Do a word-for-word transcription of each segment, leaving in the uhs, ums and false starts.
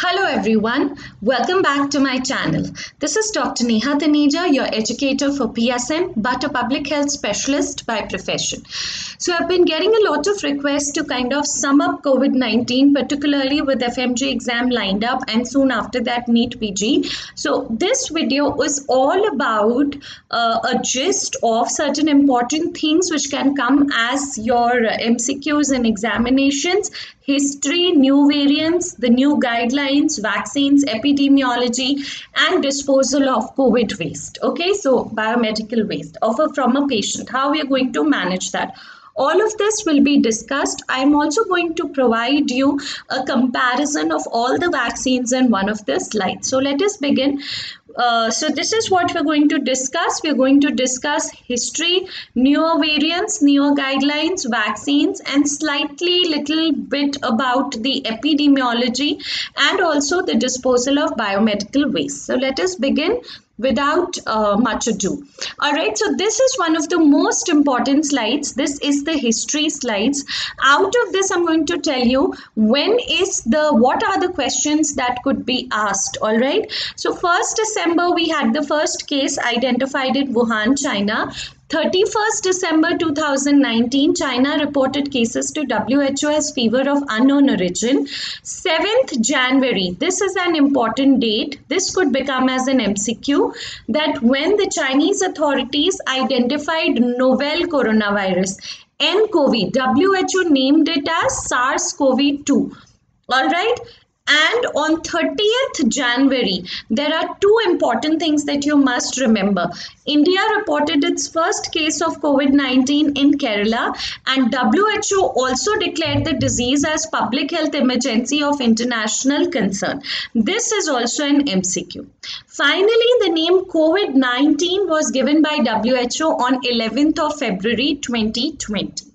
Hello everyone, welcome back to my channel. This is Doctor Neha Taneja, your educator for P S N but a public health specialist by profession. So I've been getting a lot of requests to kind of sum up COVID nineteen, particularly with F M G exam lined up and soon after that NEET P G. So this video is all about uh, a gist of certain important things which can come as your M C Qs and examinations: history, new variants, the new guidelines, vaccines, epidemiology, and disposal of COVID waste. Okay, so biomedical waste offer from a patient. How we are going to manage that? All of this will be discussed. I'm also going to provide you a comparison of all the vaccines in one of the slides. So let us begin. Uh, so this is what we're going to discuss. We're going to discuss history, newer variants, newer guidelines, vaccines, and slightly little bit about the epidemiology and also the disposal of biomedical waste. So let us begin without uh, much ado. All right, so this is one of the most important slides. This is the history slides. Out of this, I'm going to tell you when is the, what are the questions that could be asked. All right, so first December, we had the first case identified in Wuhan, China. thirty-first December two thousand nineteen, China reported cases to W H O as fever of unknown origin. seventh January, this is an important date. This could become as an M C Q, that when the Chinese authorities identified novel coronavirus, N C O V, W H O named it as SARS CoV two. All right. And on thirtieth January, there are two important things that you must remember. India reported its first case of COVID nineteen in Kerala, and W H O also declared the disease as public health emergency of international concern. This is also an M C Q. Finally, the name COVID nineteen was given by W H O on eleventh of February twenty twenty.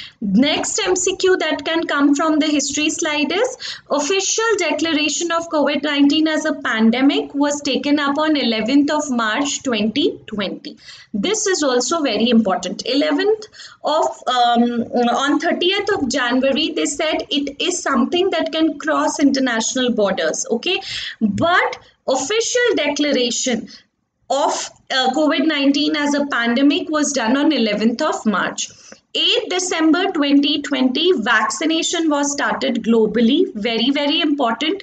Next M C Q that can come from the history slide is official declaration of COVID nineteen as a pandemic was taken up on eleventh of March twenty twenty. This is also very important. eleventh of um, on thirtieth of January, they said it is something that can cross international borders. Okay, but official declaration of uh, COVID nineteen as a pandemic was done on eleventh of March. eighth December twenty twenty, vaccination was started globally. Very, very important.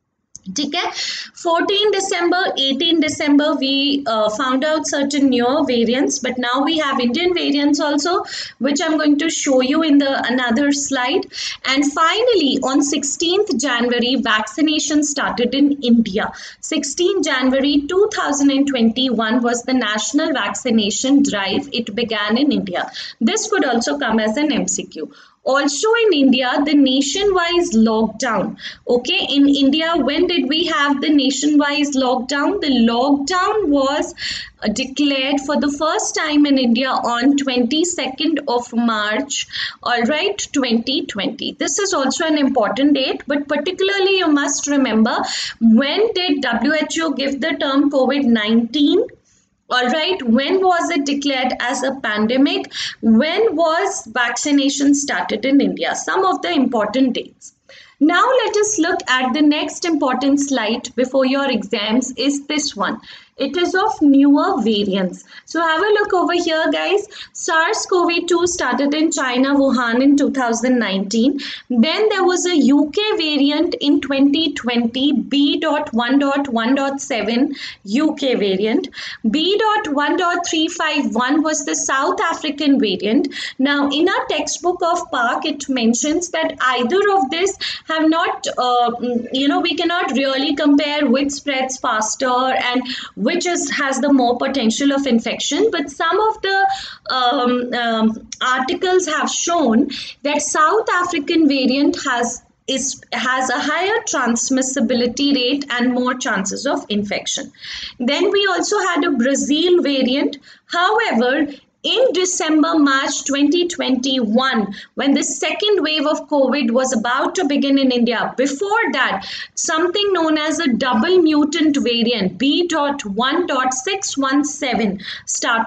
ठीक है, fourteenth December, eighteenth December, we uh, found out certain newer variants, but now we have Indian variants also, which I'm going to show you in the another slide. And finally, on sixteenth January, vaccination started in India. sixteenth January two thousand twenty-one was the national vaccination drive. It began in India. This could also come as an M C Q. Also in India, the nation-wise lockdown. Okay, in India, when did we have the nation-wise lockdown? The lockdown was declared for the first time in India on twenty-second of March, all right, twenty twenty. This is also an important date, but particularly you must remember, when did W H O give the term COVID nineteen? All right, when was it declared as a pandemic? When was vaccination started in India? Some of the important dates. Now let us look at the next important slide before your exams is this one. It is of newer variants. So have a look over here, guys. SARS CoV two started in China, Wuhan in two thousand nineteen. Then there was a U K variant in twenty twenty, B one one seven U K variant. B one three five one was the South African variant. Now in our textbook of P A R C, it mentions that either of this have not, uh, you know, we cannot really compare which spreads faster and which is has the more potential of infection, but some of the um, um, articles have shown that South African variant has is has a higher transmissibility rate and more chances of infection. Then we also had a Brazil variant. However, in December, March twenty twenty-one, when the second wave of COVID was about to begin in India, before that, something known as a double mutant variant, B one six one seven, started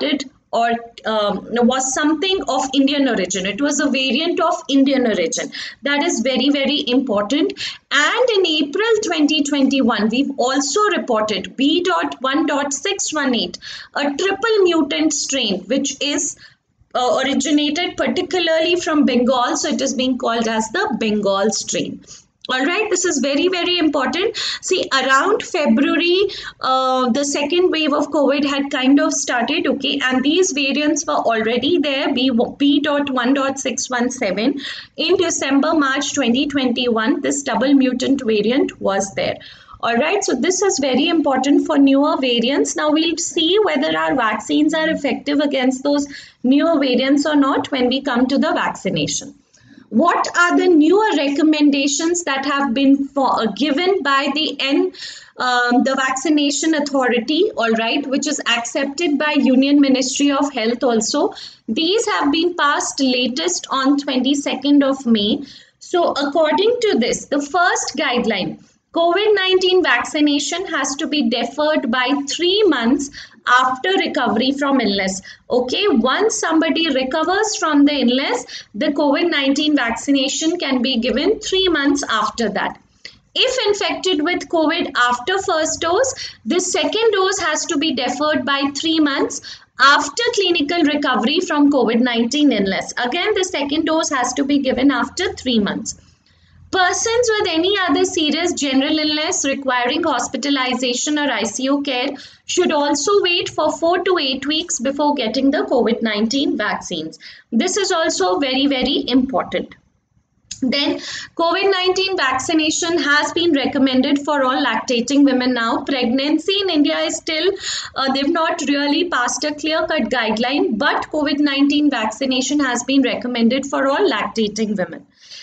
or um, was something of Indian origin. It was a variant of Indian origin. That is very, very important. And in April twenty twenty-one, we've also reported B one six one eight, a triple mutant strain, which is uh, originated particularly from Bengal. So it is being called as the Bengal strain. All right, this is very, very important. See, around February, uh, the second wave of COVID had kind of started, okay, and these variants were already there, B one six one seven. In December, March twenty twenty-one, this double mutant variant was there. All right, so this is very important for newer variants. Now we'll see whether our vaccines are effective against those newer variants or not when we come to the vaccination. What are the newer recommendations that have been for, uh, given by the N, um, the vaccination authority, all right, which is accepted by Union Ministry of Health also. These have been passed latest on twenty-second of May. So according to this, the first guideline, COVID nineteen vaccination has to be deferred by three months after recovery from illness. Okay, once somebody recovers from the illness, the COVID nineteen vaccination can be given three months after that. If infected with COVID after first dose, the second dose has to be deferred by three months after clinical recovery from COVID nineteen illness. Again, the second dose has to be given after three months. Persons with any other serious general illness requiring hospitalization or I C U care should also wait for four to eight weeks before getting the COVID nineteen vaccines. This is also very, very important. Then COVID nineteen vaccination has been recommended for all lactating women now. Pregnancy in India is still, uh, they've not really passed a clear-cut guideline, but COVID nineteen vaccination has been recommended for all lactating women.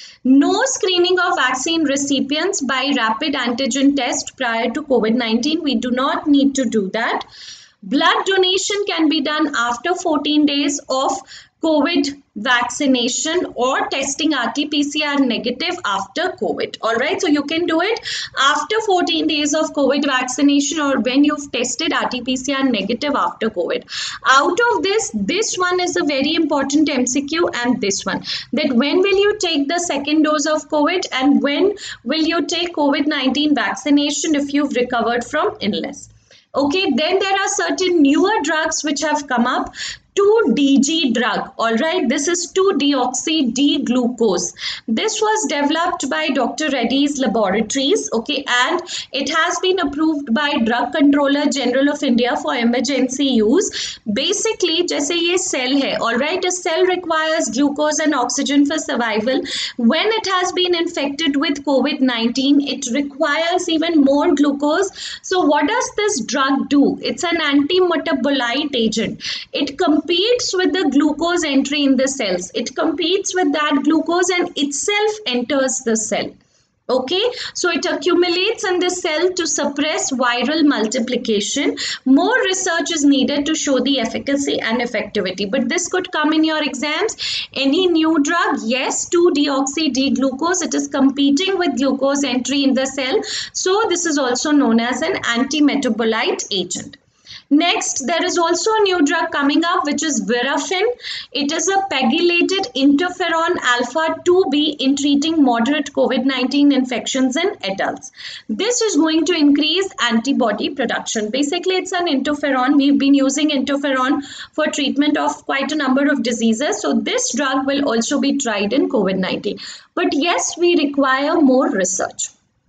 No screening of vaccine recipients by rapid antigen test prior to COVID nineteen. We do not need to do that. Blood donation can be done after fourteen days of COVID vaccination or testing R T P C R negative after COVID. All right, so you can do it after fourteen days of COVID vaccination or when you've tested R T P C R negative after COVID. Out of this, this one is a very important M C Q, and this one, that when will you take the second dose of COVID and when will you take COVID nineteen vaccination if you've recovered from illness. Okay, then there are certain newer drugs which have come up. two D G drug, all right, this is two deoxy D glucose. This was developed by Doctor Reddy's laboratories, okay, and it has been approved by Drug Controller General of India for emergency use. Basically, जैसे ये cell है, all right, a cell requires glucose and oxygen for survival. When it has been infected with COVID nineteen, it requires even more glucose. So what does this drug do? It's an anti-metabolite agent. It competes with the glucose entry in the cells. It competes with that glucose and itself enters the cell. Okay, so it accumulates in the cell to suppress viral multiplication. More research is needed to show the efficacy and effectivity, but this could come in your exams. Any new drug? Yes, two deoxy D glucose. It is competing with glucose entry in the cell. So this is also known as an anti-metabolite agent. Next, there is also a new drug coming up, which is Virafin. It is a pegylated interferon alpha two B in treating moderate COVID nineteen infections in adults. This is going to increase antibody production. Basically, it's an interferon. We've been using interferon for treatment of quite a number of diseases. So this drug will also be tried in COVID nineteen. But yes, we require more research.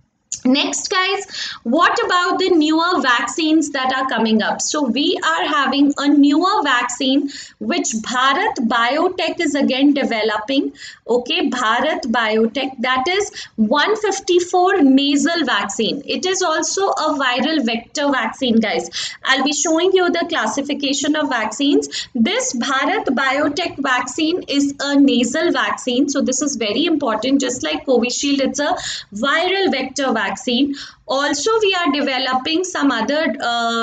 Next, guys, what about the newer vaccines that are coming up? So we are having a newer vaccine which Bharat Biotech is again developing. Okay, Bharat Biotech, that is one fifty-four nasal vaccine. It is also a viral vector vaccine, guys. I'll be showing you the classification of vaccines. This Bharat Biotech vaccine is a nasal vaccine. So this is very important. Just like Covishield, it's a viral vector vaccine. Also, we are developing some other uh,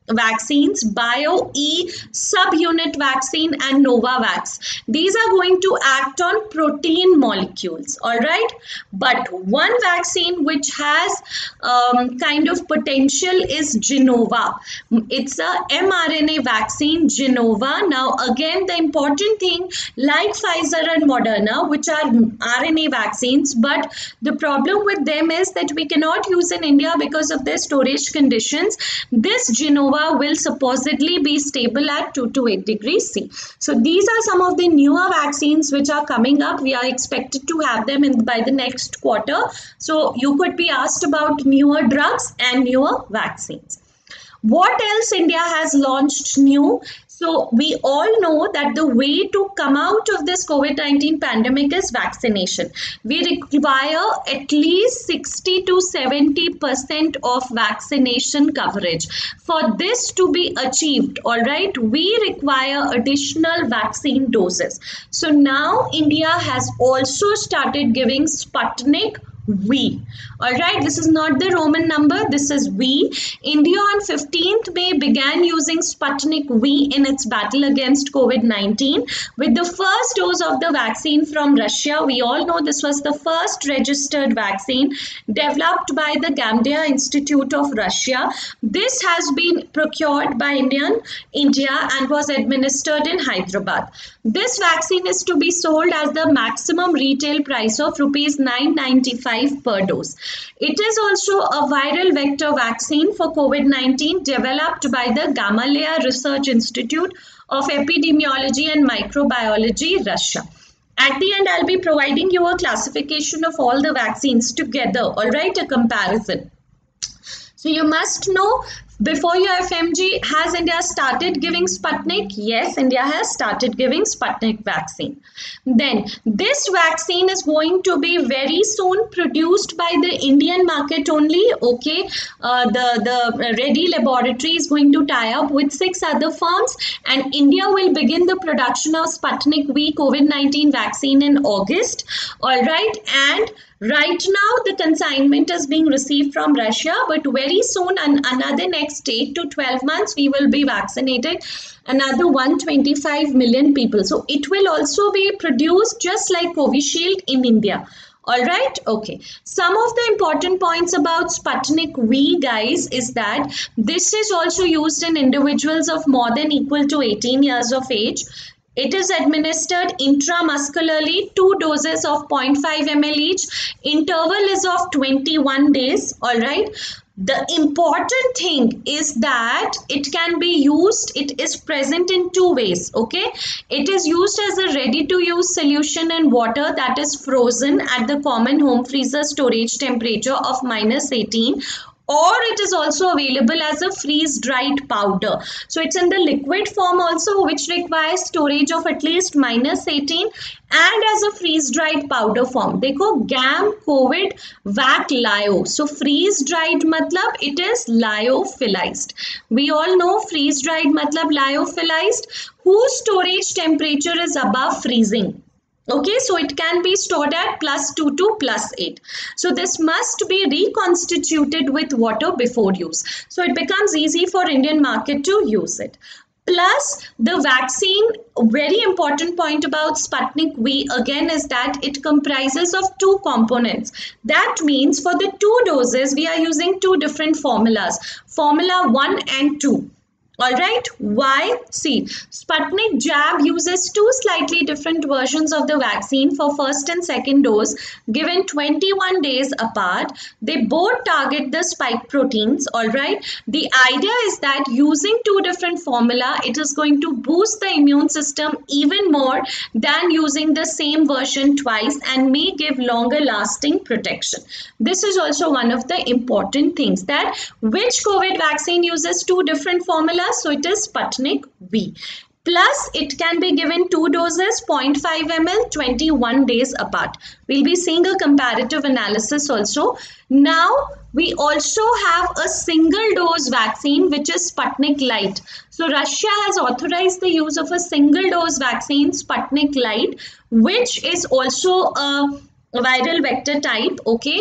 vaccines, Bio-E subunit vaccine and Novavax. These are going to act on protein molecules, all right? But one vaccine which has um, kind of potential is Genova. It's a mRNA vaccine, Genova. Now again, the important thing, like Pfizer and Moderna, which are R N A vaccines, but the problem with them is that we cannot use in India because of their storage conditions. This Genova will supposedly be stable at two to eight degrees C. So these are some of the newer vaccines which are coming up. We are expected to have them in by the next quarter. So you could be asked about newer drugs and newer vaccines. What else India has launched new? So we all know that the way to come out of this COVID nineteen pandemic is vaccination. We require at least sixty to seventy percent of vaccination coverage. For this to be achieved, all right, we require additional vaccine doses. So now India has also started giving Sputnik V. Alright, this is not the Roman number, this is V. India on fifteenth May began using Sputnik V in its battle against COVID nineteen with the first dose of the vaccine from Russia. We all know this was the first registered vaccine developed by the Gamaleya Institute of Russia. This has been procured by Indian India and was administered in Hyderabad. This vaccine is to be sold at the maximum retail price of rupees nine ninety-five per dose. It is also a viral vector vaccine for COVID nineteen developed by the Gamaleya Research Institute of Epidemiology and Microbiology, Russia. At the end, I'll be providing you a classification of all the vaccines together, all right, a comparison. So you must know, before your F M G, has India started giving Sputnik? Yes, India has started giving Sputnik vaccine. Then this vaccine is going to be very soon produced by the Indian market only. Okay, uh, the, the Reddy Laboratory is going to tie up with six other firms and India will begin the production of Sputnik V COVID nineteen vaccine in August. All right, and right now the consignment is being received from Russia, but very soon, and another next eight to twelve months, we will be vaccinated another one hundred twenty-five million people. So it will also be produced just like Covishield in India. All right, okay. Some of the important points about Sputnik V, guys, is that this is also used in individuals of more than equal to eighteen years of age. It is administered intramuscularly, two doses of zero point five milliliters each. Interval is of twenty-one days, all right. The important thing is that it can be used, it is present in two ways, okay. It is used as a ready to use solution in water that is frozen at the common home freezer storage temperature of minus eighteen, or it is also available as a freeze dried powder. So it's in the liquid form also, which requires storage of at least minus eighteen, and as a freeze dried powder form. Dekho, Gam COVID Vac Lyo. So freeze dried matlab it is lyophilized. We all know freeze dried matlab lyophilized, whose storage temperature is above freezing. Okay, so it can be stored at plus two to plus eight. So this must be reconstituted with water before use. So it becomes easy for Indian market to use it. Plus the vaccine, very important point about Sputnik V again is that it comprises of two components. That means for the two doses, we are using two different formulas, formula one and two. Alright, why? See, Sputnik jab uses two slightly different versions of the vaccine for first and second dose given twenty-one days apart. They both target the spike proteins, alright. The idea is that using two different formula, it is going to boost the immune system even more than using the same version twice and may give longer lasting protection. This is also one of the important things, that which COVID vaccine uses two different formulas. So it is Sputnik V. Plus it can be given two doses, zero point five milliliters, twenty-one days apart. We'll be seeing a comparative analysis also. Now we also have a single dose vaccine, which is Sputnik Light. So Russia has authorized the use of a single dose vaccine, Sputnik Light, which is also a viral vector type, okay.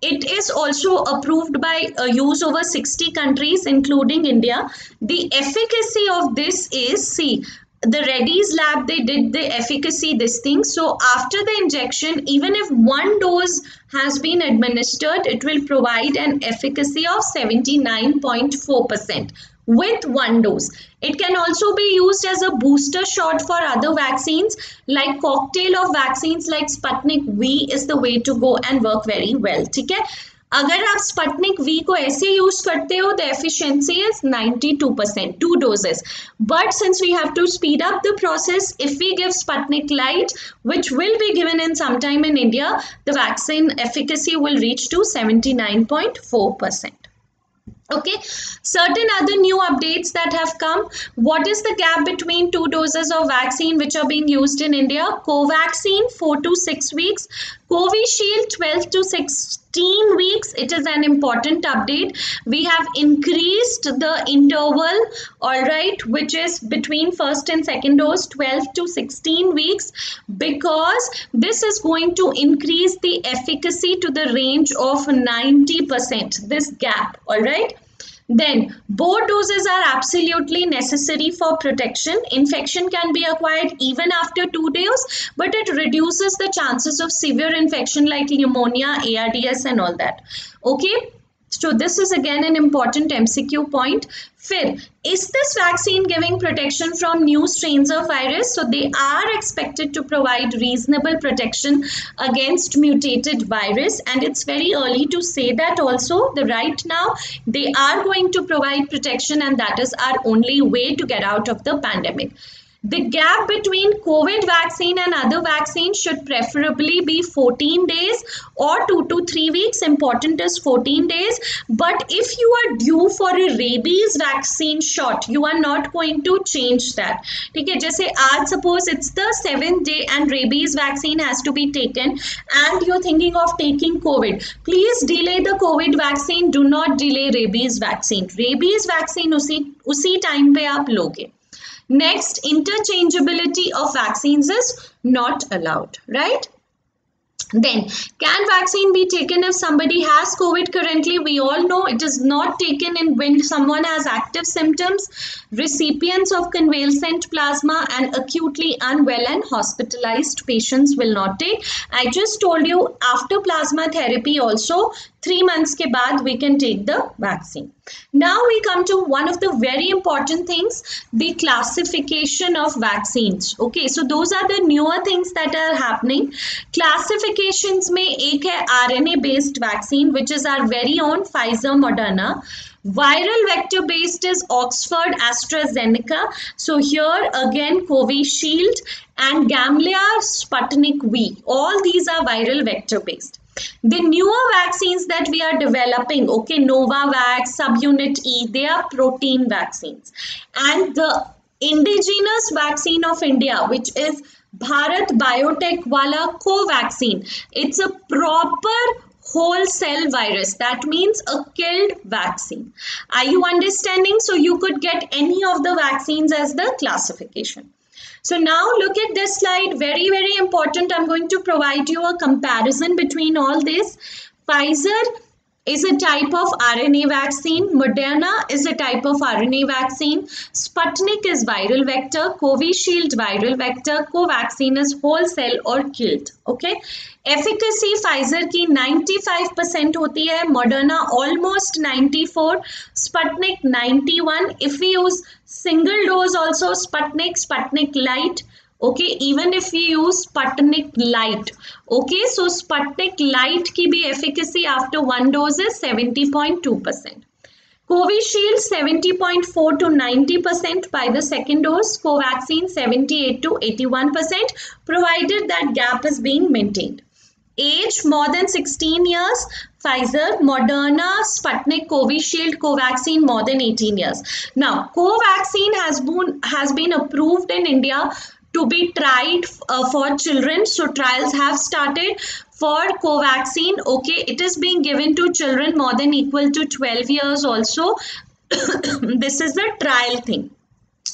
It is also approved by uh, use over sixty countries, including India. The efficacy of this is, see, the Reddy's lab, they did the efficacy this thing. So after the injection, even if one dose has been administered, it will provide an efficacy of seventy-nine point four percent with one dose. It can also be used as a booster shot for other vaccines, like cocktail of vaccines like Sputnik V is the way to go and work very well. ठीक है, अगर आप Sputnik we को ऐसे use करते हो, the efficiency is ninety-two percent, two doses. But since we have to speed up the process, if we give Sputnik Light, which will be given in some time in India, the vaccine efficacy will reach to seventy-nine point four percent. Okay, certain other new updates that have come. What is the gap between two doses of vaccine which are being used in India? Covaxin four to six weeks, Covishield twelve to sixteen weeks. It is an important update. We have increased the interval, all right, which is between first and second dose, twelve to sixteen weeks, because this is going to increase the efficacy to the range of ninety percent, this gap, all right. Then both doses are absolutely necessary for protection. Infection can be acquired even after two days, but it reduces the chances of severe infection like pneumonia, A R D S and all that. Okay, so this is again an important M C Q point. फिर, is this vaccine giving protection from new strains of virus? So they are expected to provide reasonable protection against mutated virus, and it's very early to say that also. The right now they are going to provide protection, and that is our only way to get out of the pandemic. The gap between COVID vaccine and other vaccines should preferably be fourteen days or two to three weeks. Important is fourteen days. But if you are due for a rabies vaccine shot, you are not going to change that. ठीक है, जैसे आज suppose it's the seventh day and rabies vaccine has to be taken, and you're thinking of taking COVID. Please delay the COVID vaccine. Do not delay rabies vaccine. Rabies vaccine उसी उसी time पे आप लोगे. Next, interchangeability of vaccines is not allowed, right? Then, can vaccine be taken if somebody has COVID currently? We all know it is not taken in when someone has active symptoms, recipients of convalescent plasma, and acutely unwell and hospitalized patients will not take. I just told you after plasma therapy also, three months ke baad we can take the vaccine. Now we come to one of the very important things, the classification of vaccines. Okay, so those are the newer things that are happening. Classifications में एक है R N A based vaccine, which is our very own Pfizer Moderna. Viral vector based is Oxford AstraZeneca. So here again Covishield and Gamaleya Sputnik V. All these are viral vector based. The newer vaccines that we are developing, okay, Novavax, Subunit E, they are protein vaccines. And the indigenous vaccine of India, which is Bharat Biotech wala Covaxin, it's a proper whole cell virus. That means a killed vaccine. Are you understanding? So you could get any of the vaccines as the classification. So now look at this slide, very, very important. I'm going to provide you a comparison between all this. Pfizer is a type of R N A vaccine. Moderna is a type of R N A vaccine. Sputnik is viral vector. Covishield viral vector. Covaxin is whole cell or killed. Okay. Efficacy Pfizer की ninety-five percent होती है. Moderna almost ninety-four. Sputnik ninety-one. If we use single dose also, Sputnik, Sputnik Light. Okay, even if we use Sputnik Light. Okay, so Sputnik Light की भी efficacy after one dose is seventy point two percent. Covishield seventy point four to ninety percent by the second dose. Covaxin seventy-eight to eighty-one percent, provided that gap is being maintained. Age more than sixteen years, Pfizer, Moderna, Sputnik, Covishield, Covaxin more than eighteen years. Now, Covaxin has been, has been approved in India to be tried uh, for children. So trials have started for Covaxin. Okay, it is being given to children more than equal to twelve years also. This is the trial thing.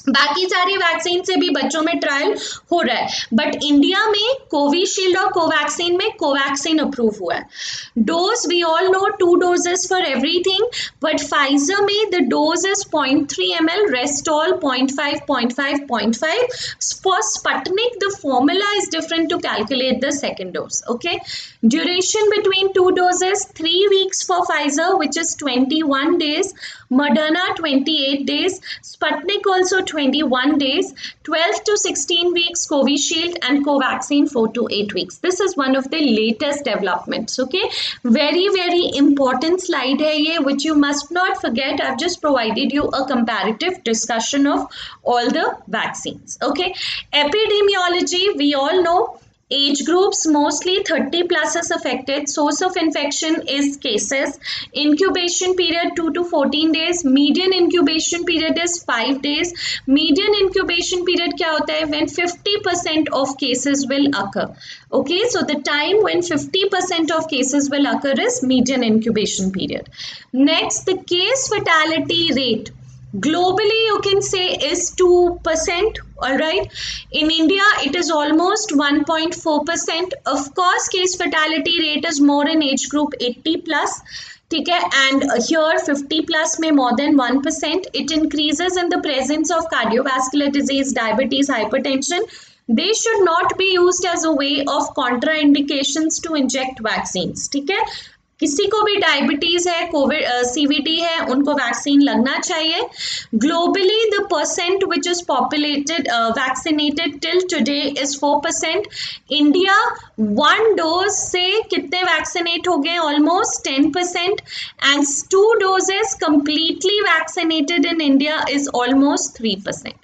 बाकी सारे vaccine से भी बच्चों में trial हो रहा है, but India में कोविशील्ड और कोवैक्सीन में कोवैक्सीन अप्रूव हुआ है। Dose we all know two doses for everything, but Pfizer में the dose is zero point three milliliters, rest all zero point five, zero point five, zero point five. For Sputnik, the formula is different to calculate the second dose. Okay, duration between two doses three weeks for Pfizer, which is twenty-one days. Moderna twenty-eight days. Sputnik also twenty-one days. twelve to sixteen weeks Covishield, and Covaxin four to eight weeks. This is one of the latest developments. Okay, very very important slide hai ye, which you must not forget. I've just provided you a comparative discussion of all the vaccines. Okay, epidemiology, we all know age groups mostly thirty plus is affected. Source of infection is cases. Incubation period two to fourteen days. Median incubation period is five days. Median incubation period kya hota hai? When fifty percent of cases will occur. Okay, so the time when fifty percent of cases will occur is median incubation period. Next, the case fatality rate globally you can say is two percent. All right, in India it is almost one point four percent. Of course, case fatality rate is more in age group eighty plus. ठीक है, and here fifty plus में more than one percent. It increases in the presence of cardiovascular disease, diabetes, hypertension. They should not be used as a way of contraindications to inject vaccines. ठीक है, किसी को भी diabetes है, Covid CVD है, उनको vaccine लगना चाहिए. Globally the percent which is populated vaccinated till today is four percent. India one dose से कितने वैक्सीनेट हो गए? Almost ten percent. And two doses completely vaccinated in India is almost three percent.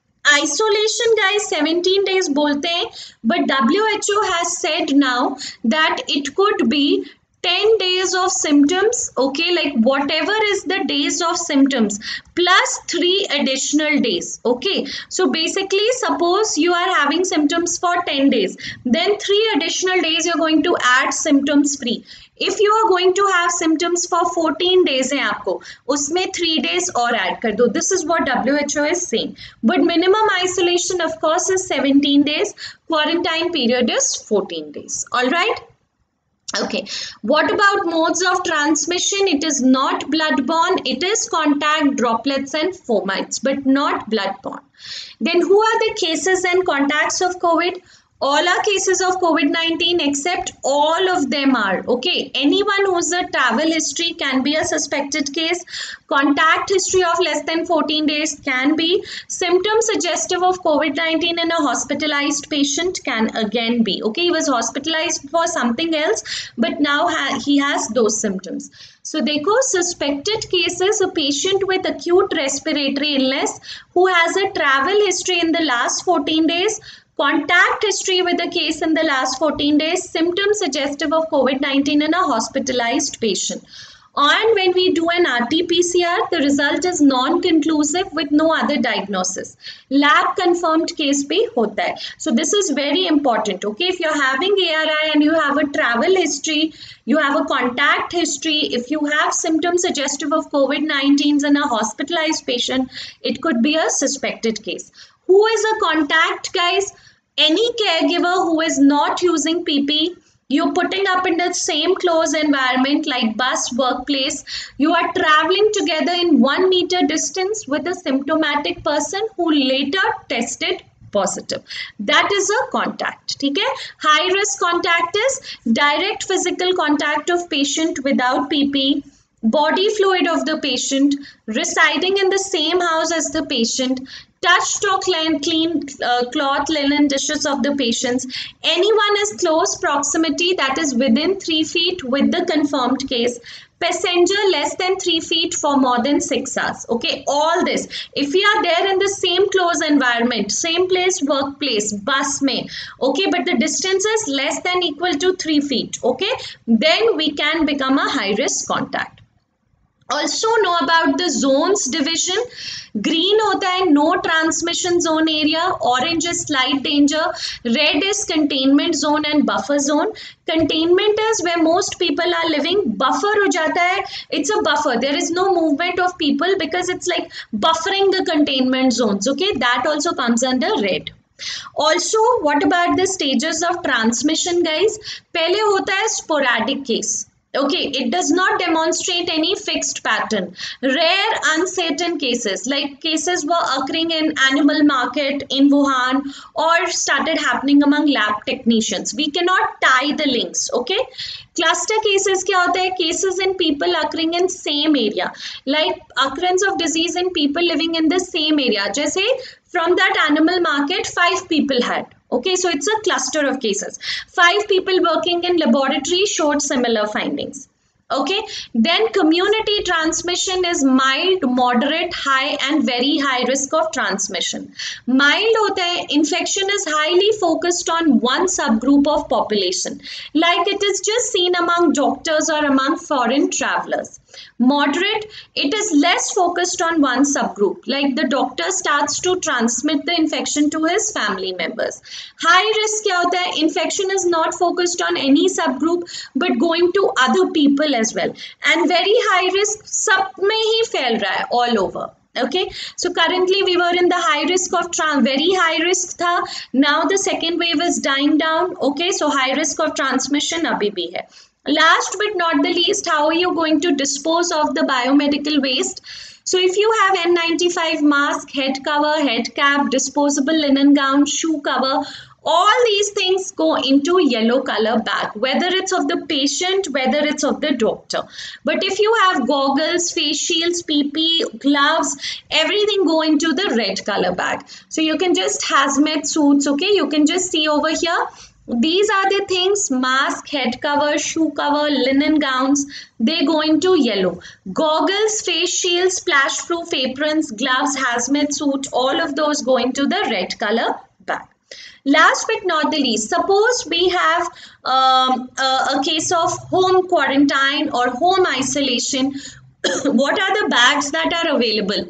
Isolation guys seventeen days बोलते हैं, but W H O has said now that it could be ten days of symptoms. Okay, like whatever is the days of symptoms plus three additional days. Okay, so basically suppose you are having symptoms for ten days, then three additional days you're going to add symptoms free. If you are going to have symptoms for fourteen days है आपको, उसमें three days और add कर दो. This is what W H O is saying. But minimum isolation of course is seventeen days. Quarantine period is fourteen days. All right. Okay, what about modes of transmission? It is not bloodborne, it is contact, droplets and fomites, but not bloodborne. Then who are the cases and contacts of COVID? All are cases of COVID nineteen except all of them are. Okay, anyone who's a travel history can be a suspected case. Contact history of less than fourteen days can be. Symptoms suggestive of COVID nineteen in a hospitalized patient can again be. Okay, he was hospitalized for something else, but now ha he has those symptoms. So देखो, suspected cases, a patient with acute respiratory illness who has a travel history in the last fourteen days, contact history with a case in the last fourteen days, symptoms suggestive of COVID nineteen in a hospitalized patient. And when we do an R T P C R, the result is non-conclusive with no other diagnosis. Lab confirmed case bhi hota hai. So this is very important. Okay, if you're having A R I and you have a travel history, you have a contact history, if you have symptoms suggestive of COVID nineteen in a hospitalized patient, it could be a suspected case. Who is a contact, guys? Any caregiver who is not using P P E, you're putting up in the same close environment like bus, workplace, you are traveling together in one meter distance with a symptomatic person who later tested positive. That is a contact. ठीक है? High risk contact is direct physical contact of patient without P P E, body fluid of the patient, residing in the same house as the patient, touched or clean, clean uh, cloth, linen, dishes of the patients. Anyone is close proximity that is within three feet with the confirmed case. Passenger less than three feet for more than six hours. Okay, all this. If we are there in the same close environment, same place, workplace, bus mein, okay, but the distance is less than equal to three feet, okay, then we can become a high risk contact. Also know about the zones division. Green होता है no transmission zone area, orange is slight danger, red is containment zone and buffer zone. Containment is where most people are living. Buffer हो जाता है, it's a buffer, there is no movement of people because it's like buffering the containment zones. Okay, that also comes under red. Also, what about the stages of transmission, guys? पहले होता है sporadic case. Okay, it does not demonstrate any fixed pattern. Rare uncertain cases, like cases were occurring in animal market in Wuhan or started happening among lab technicians. We cannot tie the links. Okay, cluster cases क्या होता है? Cases in people occurring in same area, like occurrence of disease in people living in the same area. जैसे from that animal market, five people had. Okay, so it's a cluster of cases. Five people working in laboratory showed similar findings. Okay, then community transmission is mild, moderate, high and very high risk of transmission. Mild होता है, infection is highly focused on one subgroup of population, like it is just seen among doctors or among foreign travelers. Moderate, it is less focused on one subgroup, like the doctor starts to transmit the infection to his family members. High risk क्या होता है? Infection is not focused on any subgroup but going to other people as well. And very high risk, सब में ही फैल रहा है, all over. Okay, so currently we were in the high risk of trans very high risk tha, now the second wave is dying down. Okay, so high risk of transmission abhi bhi hai. Last but not the least, how are you going to dispose of the biomedical waste? So if you have N ninety-five mask, head cover, head cap, disposable linen gown, shoe cover, all these things go into yellow color bag, whether it's of the patient, whether it's of the doctor. But if you have goggles, face shields, P P E, gloves, everything go into the red color bag. So you can just hazmat suits, okay, you can just see over here. These are the things: mask, head cover, shoe cover, linen gowns, they go into yellow. Goggles, face shields, splash proof aprons, gloves, hazmat suit, all of those go into the red color bag. Last but not the least, suppose we have um, a, a case of home quarantine or home isolation. What are the bags that are available?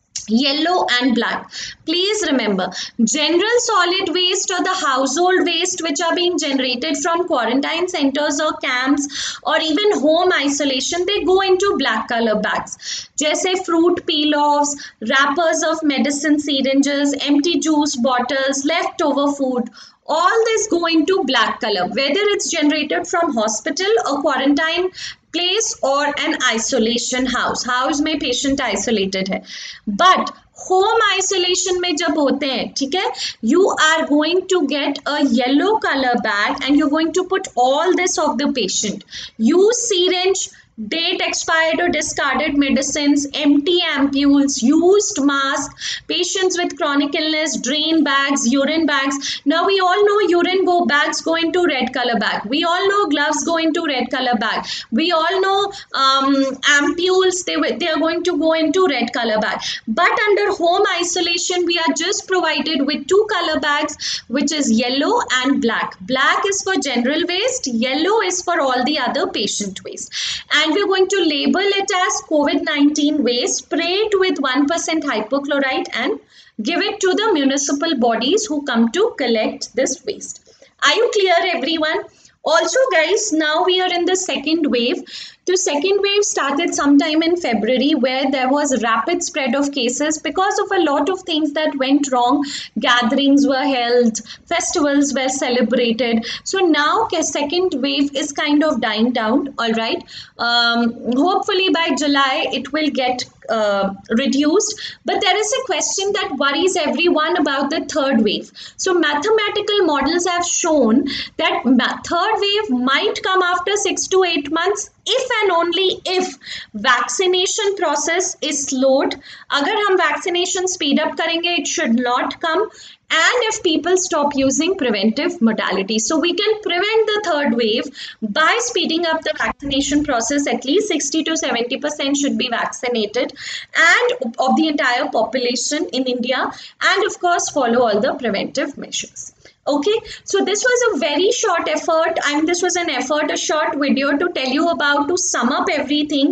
Yellow and black. Please remember, general solid waste or the household waste which are being generated from quarantine centers or camps or even home isolation, they go into black color bags. जैसे fruit peel-offs, wrappers of medicine syringes, empty juice bottles, leftover food, all this go into black color, whether it's generated from hospital or quarantine place or an isolation house. House में patient isolated है, but home isolation में जब होते हैं, ठीक है, you are going to get a yellow color bag and you're going to put all this of the patient. Use syringe, date expired or discarded medicines, empty ampules, used mask, patients with chronic illness, drain bags, urine bags. Now we all know urine go bags go into red color bag. We all know gloves go into red color bag. We all know um, ampules, they, they are going to go into red color bag. But under home isolation, we are just provided with two color bags, which is yellow and black. Black is for general waste, yellow is for all the other patient waste. And And we're going to label it as COVID nineteen waste, spray it with one percent hypochlorite and give it to the municipal bodies who come to collect this waste. Are you clear, everyone? Also, guys, now we are in the second wave. The second wave started sometime in February, where there was rapid spread of cases because of a lot of things that went wrong. Gatherings were held, festivals were celebrated. So now the second wave is kind of dying down, all right. Um, hopefully by July it will get uh, reduced. But there is a question that worries everyone about the third wave. So mathematical models have shown that third wave might come after six to eight months if and only if vaccination process is slowed. अगर हम vaccination speed up करेंगे, it should not come. And if people stop using preventive modalities. So we can prevent the third wave by speeding up the vaccination process. At least sixty to seventy percent should be vaccinated and of the entire population in India, and of course follow all the preventive measures. Okay, so this was a very short effort, and this was an effort, a short video to tell you about, to sum up everything.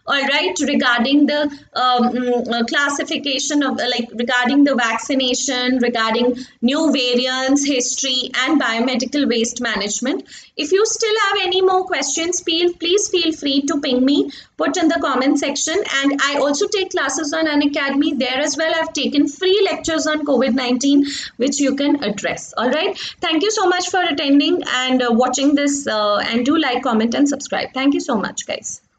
all right, regarding the um, mm, uh, classification of uh, like regarding the vaccination, regarding new variants, history, and biomedical waste management. If you still have any more questions, feel, please feel free to ping me, put in the comment section. And I also take classes on Unacademy. There as well, I've taken free lectures on COVID nineteen, which you can address. All right. Thank you so much for attending and uh, watching this, uh, and do like, comment, and subscribe. Thank you so much, guys.